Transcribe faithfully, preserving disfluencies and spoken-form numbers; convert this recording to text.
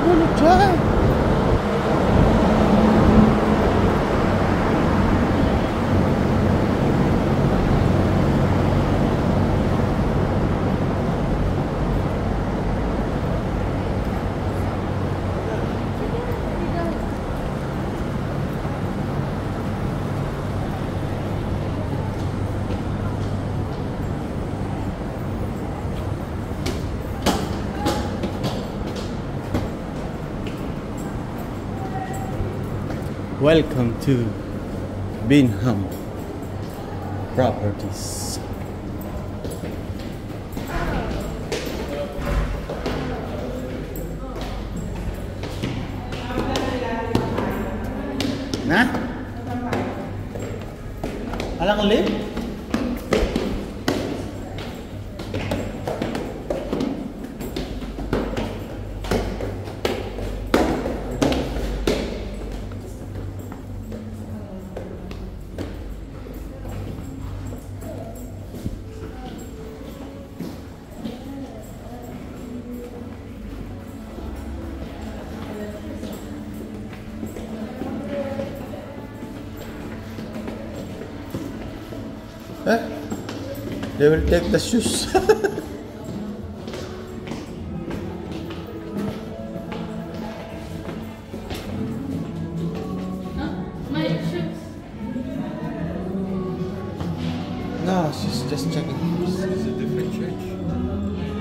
gonna try. Welcome to Bingham Properties. Nah? Alang lift? Eh? They will take the shoes. My shoes. No, she's just checking. Is it different church?